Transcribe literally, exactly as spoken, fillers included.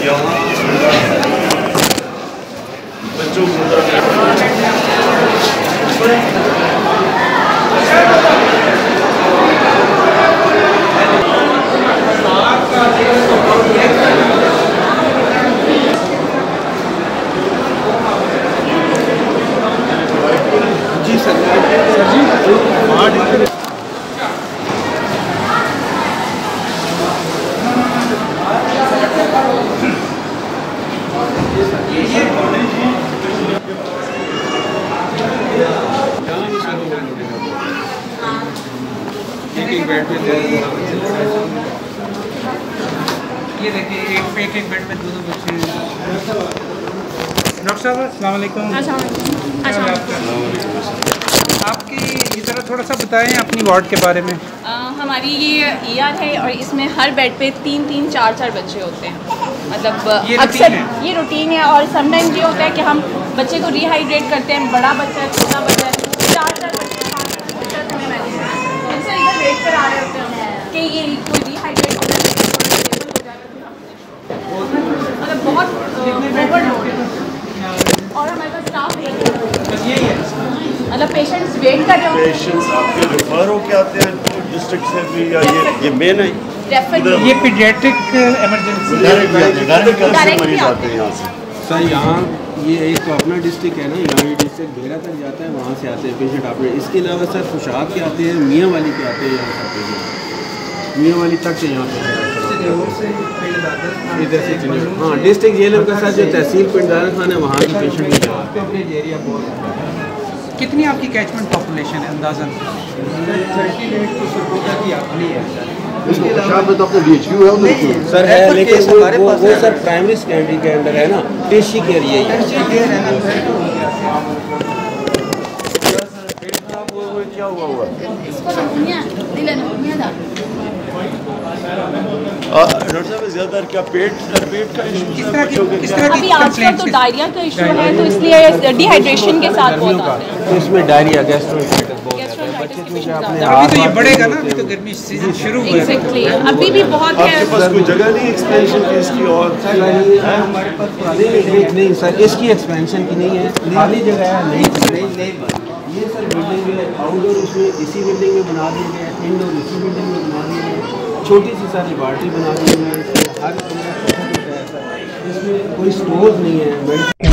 यहाँ बच्चों को जी सर सर जी ये देखिए एक एक एक बेड पे दो दो बच्चे हैं। डॉक्टर साहब अस्सलाम वालेकुम। आपकी ये तरह थोड़ा सा बताएं अपनी वार्ड के बारे में। आ, हमारी ये ई आर है और इसमें हर बेड पे तीन तीन चार चार बच्चे होते हैं। मतलब ये अक्सर है? ये रूटीन है और समटाइम्स ये होता है कि हम बच्चे को रिहाइड्रेट करते हैं। बड़ा बच्चा है, छोटा बच्चा है, चार चार बच्चे इनसे इधर वेट पर आ रहे होते हैं कि ये कोई रिहाइड्रेट हो जाए, थोड़ा स्टेबल हो जाएगा। मतलब बहुत ओवरलोड है और हमारे पास स्टाफ नहीं है। मतलब पेशेंट्स वेट कर रहे हो। पेशेंट्स आपके रेफर होके आते हैं डिस्ट्रिक्ट से भी या ये ये मेन है ये पीडियाट्रिक इमरजेंसी डायरेक्ट मरीज आते हैं यहाँ से। सर यहाँ ये एक तो अपना डिस्ट्रिक्ट है ना, यहाँ ये डिस्ट्रिक्ट बेरा तक जाता है, वहाँ से आते हैं पेशेंट अपने। इसके अलावा सर खुशाब के आते हैं, मियाँ वाली के आते हैं, यहाँ से पेशेंट मियाँ वाली तक से यहाँ पे इधर से। हाँ डिस्ट्रिक्ट जेल का सर जो तहसील पिंडारा खान है वहाँ के पेशेंट भी आते हैं। कितनी आपकी कैचमेंट पॉपुलेशन है अंदाज़न? खुशाब में तो अपने डी एच क्यू है उधर सर है, लेकिन वो वो, वो सर प्राइमरी सेकेंडरी के अंदर है ना, टेशी केयर यही है। क्या हुआ हुआ डॉक्टर साहब ज़्यादा क्या पेट पेट का इशू? अभी आजकल तो डायरिया का इशू है, तो इसलिए डिहाइड्रेशन के साथ बहुत आते हैं। तो इसमें डायरिया गैस्ट्रोइंटेसिस बहुत है बच्चे क्योंकि अपने अभी तो ये बढ़ेगा ना, अभी तो गर्मी सीजन शुरू हुआ है। एग्जैक्टली अभी भी बहुत है। आपके पास कोई जगह नहीं एक्सपेंशन की इसकी? और हमारे पास नहीं नहीं सर इसकी एक्सपेंशन की नहीं है, खाली जगह है नहीं। ये सर बिल्डिंग है, आउटडोर उसमें इसी बिल्डिंग में बना दी गई है, इंडोर इसी बिल्डिंग में बना दी गई है, छोटी सी सारी लेबॉर्ट्री बना दी गई है। हर कमरा छोटा छोटा है सर, इसमें कोई स्टोर नहीं है।